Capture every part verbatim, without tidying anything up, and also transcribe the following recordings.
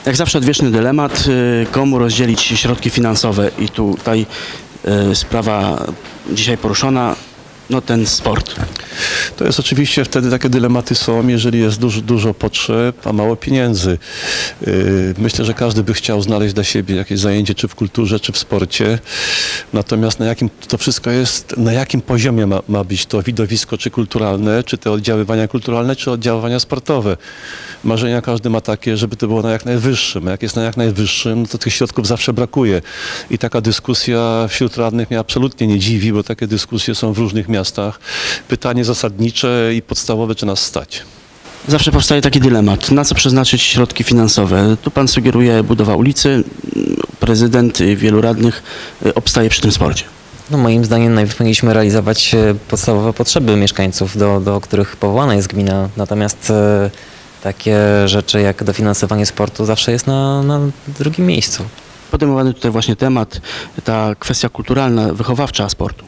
Jak zawsze odwieczny dylemat, y, komu rozdzielić środki finansowe i tutaj y, sprawa dzisiaj poruszona, no ten sport. To jest oczywiście wtedy takie dylematy są, jeżeli jest dużo, dużo potrzeb, a mało pieniędzy. Myślę, że każdy by chciał znaleźć dla siebie jakieś zajęcie, czy w kulturze, czy w sporcie. Natomiast na jakim to wszystko jest, na jakim poziomie ma, ma być to widowisko, czy kulturalne, czy te oddziaływania kulturalne, czy oddziaływania sportowe. Marzenia każdy ma takie, żeby to było na jak najwyższym. A jak jest na jak najwyższym, to tych środków zawsze brakuje. I taka dyskusja wśród radnych mnie absolutnie nie dziwi, bo takie dyskusje są w różnych miastach. Pytanie zasadnicze i podstawowe, czy nas stać. Zawsze powstaje taki dylemat, na co przeznaczyć środki finansowe. Tu pan sugeruje budowa ulicy, prezydent i wielu radnych obstaje przy tym sporcie. No moim zdaniem najpierw powinniśmy realizować podstawowe potrzeby mieszkańców, do, do których powołana jest gmina. Natomiast e, takie rzeczy jak dofinansowanie sportu zawsze jest na, na drugim miejscu. Podejmowany tutaj właśnie temat, ta kwestia kulturalna, wychowawcza sportu.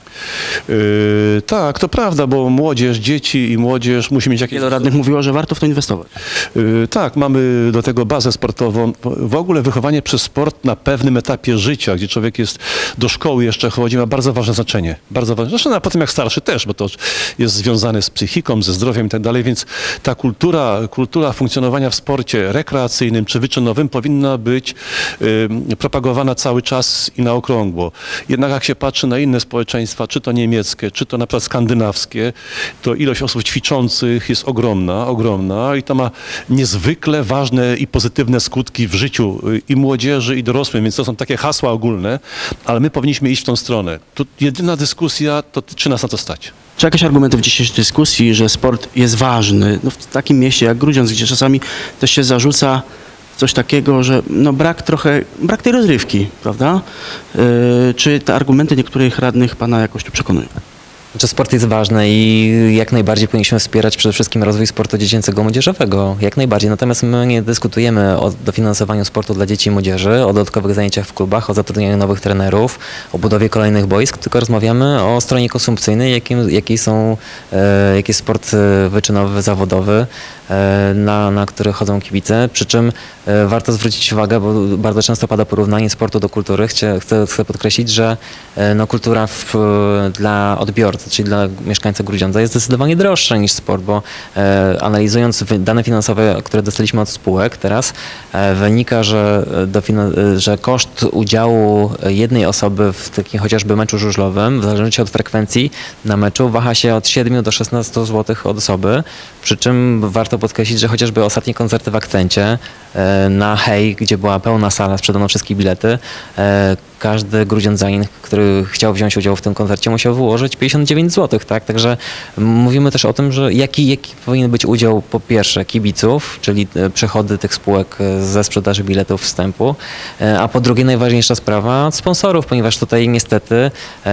Yy, tak, to prawda, bo młodzież, dzieci i młodzież musi mieć jakieś... Wielu radnych mówiło, że warto w to inwestować. Yy, tak, mamy do tego bazę sportową. W ogóle wychowanie przez sport na pewnym etapie życia, gdzie człowiek jest do szkoły jeszcze chodzi, ma bardzo ważne znaczenie. Bardzo ważne. Zresztą a potem jak starszy też, bo to jest związane z psychiką, ze zdrowiem i tak dalej, więc ta kultura, kultura funkcjonowania w sporcie rekreacyjnym czy wyczynowym powinna być yy, propagowana cały czas i na okrągło. Jednak jak się patrzy na inne społeczeństwa, czy to niemieckie, czy to na przykład skandynawskie, to ilość osób ćwiczących jest ogromna, ogromna i to ma niezwykle ważne i pozytywne skutki w życiu i młodzieży, i dorosłym, więc to są takie hasła ogólne, ale my powinniśmy iść w tą stronę. Tu jedyna dyskusja to czy nas na to stać. Czy jakieś argumenty w dzisiejszej dyskusji, że sport jest ważny, no w takim mieście jak Grudziądz, gdzie czasami też się zarzuca coś takiego, że no brak trochę, brak tej rozrywki, prawda? Yy, czy te argumenty niektórych radnych pana jakoś tu przekonują? Czy sport jest ważny i jak najbardziej powinniśmy wspierać przede wszystkim rozwój sportu dziecięcego, młodzieżowego, jak najbardziej. Natomiast my nie dyskutujemy o dofinansowaniu sportu dla dzieci i młodzieży, o dodatkowych zajęciach w klubach, o zatrudnianiu nowych trenerów, o budowie kolejnych boisk, tylko rozmawiamy o stronie konsumpcyjnej, jakim, jakiej są, e, jaki jest sport wyczynowy, zawodowy, e, na, na który chodzą kibice. Przy czym e, warto zwrócić uwagę, bo bardzo często pada porównanie sportu do kultury. Chcę, chcę, chcę podkreślić, że e, no, kultura w, dla odbiorcy, czyli dla mieszkańca Grudziądza jest zdecydowanie droższa niż sport, bo e, analizując dane finansowe, które dostaliśmy od spółek teraz, e, wynika, że, e, że koszt udziału jednej osoby w takim chociażby meczu żużlowym, w zależności od frekwencji na meczu, waha się od siedmiu do szesnastu złotych od osoby, przy czym warto podkreślić, że chociażby ostatnie koncerty w Akcencie, e, na Hej, gdzie była pełna sala, sprzedano wszystkie bilety, e, każdy grudziądzanin, który chciał wziąć udział w tym koncercie, musiał wyłożyć pięćdziesiąt dziewięć złotych, tak? Także mówimy też o tym, że jaki, jaki powinien być udział po pierwsze kibiców, czyli przychody tych spółek ze sprzedaży biletów wstępu, a po drugie najważniejsza sprawa sponsorów, ponieważ tutaj niestety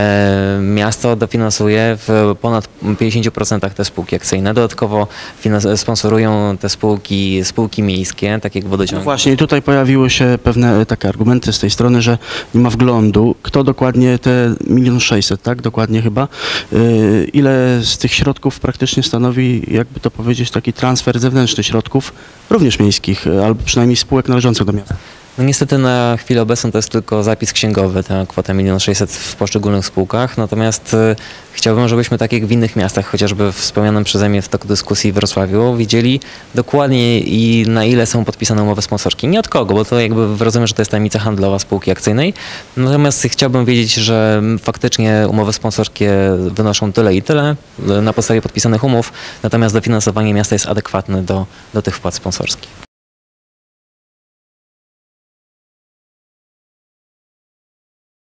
e, miasto dofinansuje w ponad pięćdziesięciu procentach te spółki akcyjne. Dodatkowo sponsorują te spółki, spółki miejskie, tak jak wodociągi. No właśnie, tutaj pojawiły się pewne takie argumenty z tej strony, że nie ma wglądu, kto dokładnie te milion sześćset, tak, dokładnie chyba, yy, ile z tych środków praktycznie stanowi, jakby to powiedzieć, taki transfer zewnętrzny środków, również miejskich, albo przynajmniej spółek należących do miasta. No niestety na chwilę obecną to jest tylko zapis księgowy, ta kwota milion sześćset w poszczególnych spółkach, natomiast y, chciałbym, żebyśmy tak jak w innych miastach, chociażby wspomnianym przeze mnie w toku dyskusji w Wrocławiu, widzieli dokładnie i na ile są podpisane umowy sponsorskie. Nie od kogo, bo to jakby rozumiem, że to jest tajemnica handlowa spółki akcyjnej, natomiast chciałbym wiedzieć, że faktycznie umowy sponsorskie wynoszą tyle i tyle na podstawie podpisanych umów, natomiast dofinansowanie miasta jest adekwatne do, do tych wpłat sponsorskich.